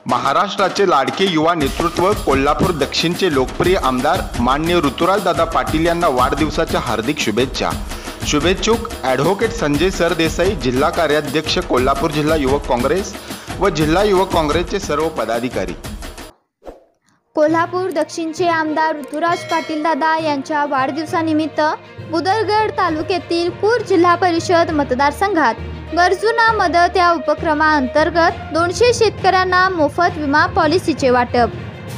महाराष्ट्राचे लाडके युवा नेतृत्व कोल्हापूर दक्षिणचे लोकप्रिय आमदार माननीय ऋतुराजदादा पाटील यांना वाढदिवसाच्या हार्दिक शुभेच्छा। शुभेच्छुक ॲडव्होकेट संजय सरदेसाई, जिल्हा कार्याध्यक्ष कोल्हापूर जिल्हा युवक काँग्रेस व जिल्हा युवक काँग्रेसचे सर्व पदाधिकारी। कोल्हापूर दक्षिणचे आमदार ऋतुराज पाटील दादा यांच्या वाढदिवसानिमित्त बुदरगड तालुक्यातील कूर जिल्हा परिषद मतदारसंघात गरजूंना मदत या उपक्रमाअंतर्गत 200 शेतकऱ्यांना मोफत विमा पॉलिसीचे वाटप।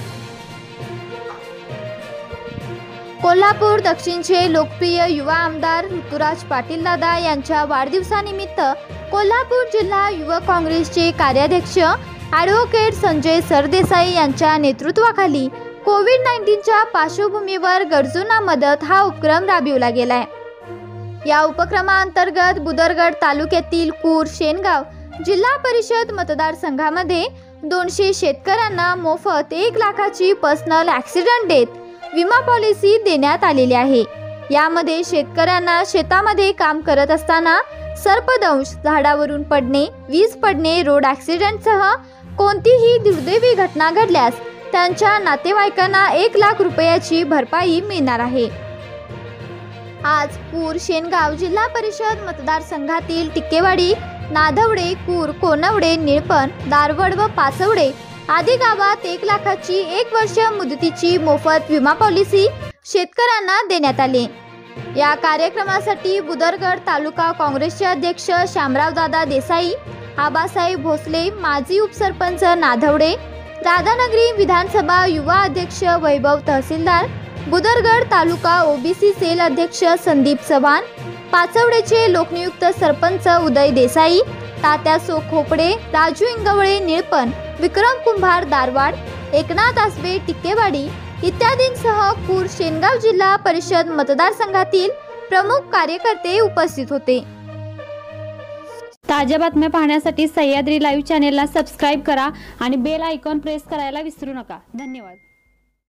कोल्हापूर दक्षिणचे लोकप्रिय युवा आमदार ऋतुराज पाटील दादा यांच्या वाढदिवसानिमित्त कोल्हापूर जिल्हा युवक काँग्रेसचे कार्याध्यक्ष ॲडव्होकेट संजय सरदेसाई यांच्या नेतृत्वाखाली कोविड-19च्या पार्श्वभूमीवर गरजूंना मदत हा उपक्रम राबविला गेलाय। या उपक्रमाअंतर्गत बुदरगड तालुक्यातील कूर शेनगाव जिल्हा परिषद मतदारसंघामध्ये 200 शेतकऱ्यांना मोफत 1 लाखाची पर्सनल ॲक्सिडेंट डेथ विमा पॉलिसी देण्यात आलेली आहे। यामध्ये शेतकऱ्यांना शेतामध्ये काम करत असताना सर्पदंश, झाडावरून पडणे, वीज पडणे, रोड ॲक्सिडेंटसह कोणतीही दुर्दैवी घटना घडल्यास त्यांच्या नातेवाईकांना 1 लाख रुपयाची भरपाई मिळणार आहे। आज कूर शेनगाव जिल्हा परिषद मतदारसंघातील टिक्केवाडी, नाधवडे, कूर, कोनवडे, निळपण, दारवड व पाचवडे आदी गावात 1 लाखाची 1 वर्ष मुदतीची मोफत विमा पॉलिसी शेतकऱ्यांना देण्यात आली। या कार्यक्रमासाठी बुदरगड तालुका काँग्रेसचे अध्यक्ष शामराव दादा देसाई, आबासाहेब भोसले, माजी उपसरपंच नाधवडे, राधानगरी विधानसभा युवा अध्यक्ष वैभव तहसीलदार, बुदरगड तालुका ओबीसी सेल अध्यक्ष संदीप चव्हाण, पाचवडेचे लोकनियुक्त सरपंच उदय देसाई, तात्यासो खोपडे, राजू इंगवळे निळपण, विक्रम कुंभार दारवाड, एकनाथ आसबे टिक्केवाडी इत्यादींसह कूर शेनगाव जिल्हा परिषद मतदारसंघातील प्रमुख कार्यकर्ते उपस्थित होते। ताज्या बातम्या पाहण्यासाठी सह्याद्री लाईव्ह चॅनेलला सबस्क्राईब करा आणि बेल आयकॉन प्रेस करायला विसरू नका। धन्यवाद।